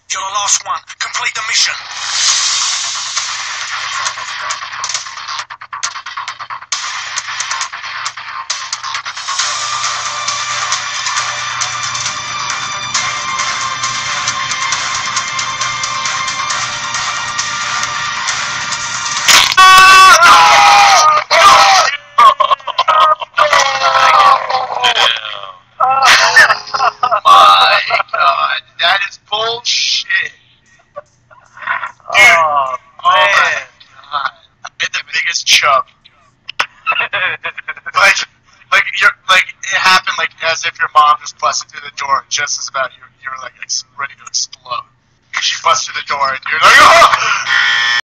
You're the last one. Complete the mission. My God, that is bullshit. Oh, Oh my man. God, I had the biggest chub. like it happened like as if your mom just busted through the door just as about you were like ready to explode. She busted through the door and you're like, oh!